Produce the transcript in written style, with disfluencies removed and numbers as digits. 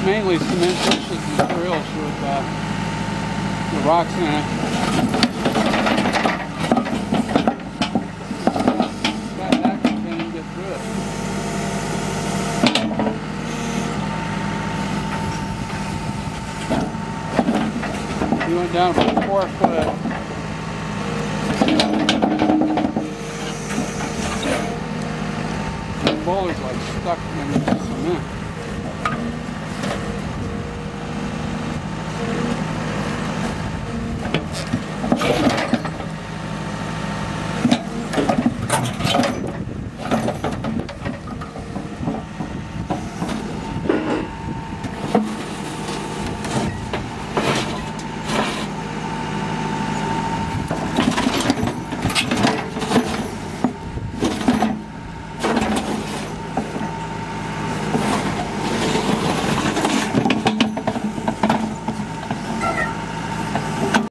mainly cementitious materials with the rocks in it. That can't even get through it. He went down for 4 foot. The boulder's like stuck in the cement.